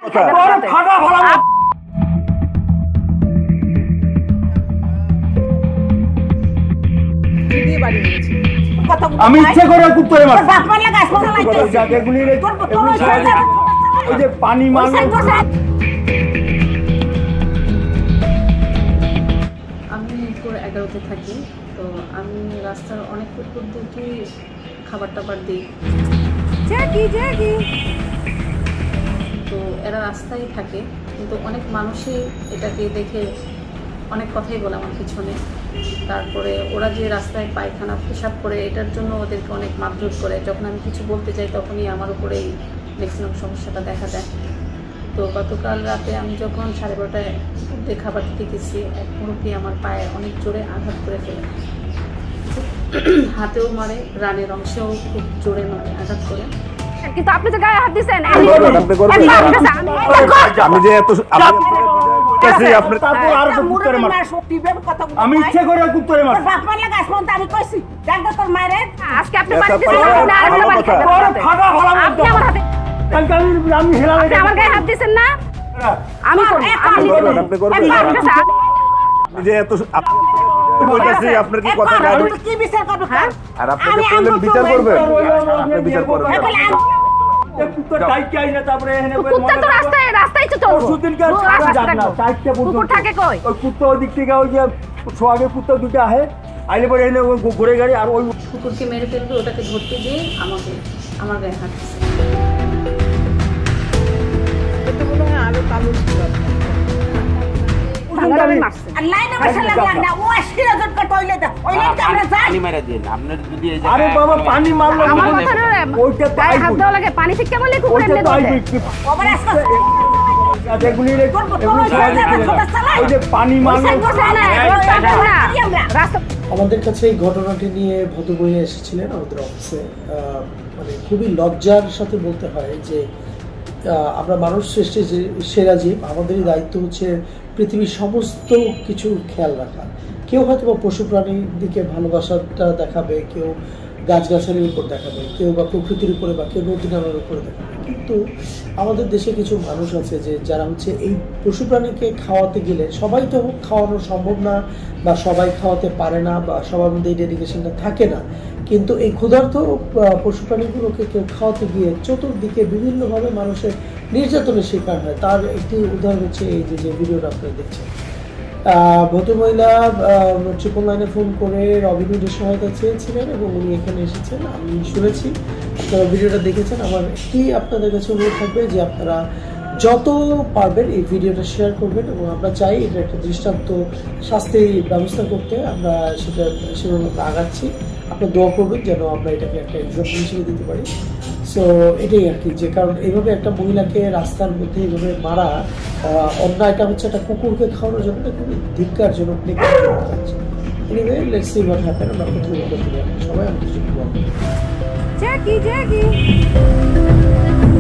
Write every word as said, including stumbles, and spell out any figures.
আমি ইচ্ছে করে কুত্তরে মারছি ওই যে পানি মারল। আমি মিরপুর এগারোতে থাকি, তো আমি রাস্তার অনেক কুকুর দুটি খাবার টাবার দিই, তো এরা রাস্তায় থাকে, কিন্তু অনেক মানুষই এটাকে দেখে অনেক কথাই বলে আমার পিছনে। তারপরে ওরা যে রাস্তায় পায়খানা পেশাব করে এটার জন্য ওদেরকে অনেক মারধর করে। যখন আমি কিছু বলতে চাই তখনই আমার উপরেই ম্যাক্সিমাম সমস্যাটা দেখা দেয়। তো গতকাল রাতে আমি যখন সাড়ে বারোটায় উঠে খাবার দিতে গেছি, এক মুরব্বী আমার পায়ে অনেক জোরে আঘাত করে ফেলে, হাতেও মারে, রানের অংশেও খুব জোরে মারে, আঘাত করে। কিন্তু আপনি তো গায়ে হাত দিচ্ছেন। আমি যে এত আমি ইচ্ছে করে কুত্তরে মারছি। আজকে আপনি আমার গায়ে হাত দিচ্ছেন না, আমি যে এত আপনার কি কথা কি বিচার করবে আর আপনি বিচার করবেন, আপনি বিচার করবেন। ঘুরে গাড়ি আর ওই কুকুরকে মেরে ফেলবে, ওটাকে ধরতে গিয়ে আমাকে আমার গায়ে হাত দিচ্ছে। আরো কালো আরে বাবা পানি মারলো পানি শিক্ষা বলে পানি মারলো। আমাদের কাছে এই ঘটনাটি নিয়ে ভদ্রমহিলা এসেছিলেন আমাদের অফিসে। মানে খুবই লজ্জার সাথে বলতে হয় যে আমরা মানুষ সৃষ্টি যে সেরা জীব, আমাদেরই দায়িত্ব হচ্ছে পৃথিবীর সমস্ত কিছু খেয়াল রাখা। কেউ হয়তো বা পশু প্রাণীর দিকে ভালোবাসাটা দেখাবে, কেউ গাছগাছালির উপর দেখাবে, কেউ বা প্রকৃতির উপরে, বা কেউ নদী নালার উপরে দেখাবে। কিন্তু আমাদের দেশে কিছু মানুষ আছে যে যারা হচ্ছে এই পশু প্রাণীকে খাওয়াতে গেলে, সবাই তো খাওয়ানো সম্ভব না, বা সবাই খাওয়াতে পারে না, বা সবার মধ্যে এই ডেডিকেশনটা থাকে না, কিন্তু এই ক্ষুধার্ত পশু প্রাণীগুলোকে কেউ খাওয়াতে গিয়ে চতুর্দিকে বিভিন্নভাবে মানুষের নির্যাতনের শিকার হয়। তার একটি উদাহরণ হচ্ছে এই যে যে ভিডিওটা আপনারা দেখছেন। ভদ্রমহিলা ট্রিপল লাইনে ফোন করে রবিনহুডের সহায়তা চেয়েছিলেন এবং উনি এখানে এসেছেন। আমি শুনেছি, আপনারা ভিডিওটা দেখেছেন। আমার একটি আপনাদের কাছে অনুরোধ থাকবে যে আপনারা যত পারবেন এই ভিডিওটা শেয়ার করবেন, এবং আমরা চাই এটা একটা দৃষ্টান্ত শাস্তির ব্যবস্থা করতে। আমরা সেটা সেভাবে আমরা আগাচ্ছি। আপনার দোয়া করবেন যেন আমরা এটাকে একটা এক্সাম্পল হিসেবে দিতে পারি। সো এটাই আর কি, যে কারণ এইভাবে একটা মহিলাকে রাস্তার মধ্যে এইভাবে মারা অন্যায়টা হচ্ছে একটা কুকুরকে খাওয়ানোর জন্য খুবই ধিক্কারজনক। Anyway, let's see what happen. আমরা প্রথমে সবাই আমাদের জন্য দোয়া করি।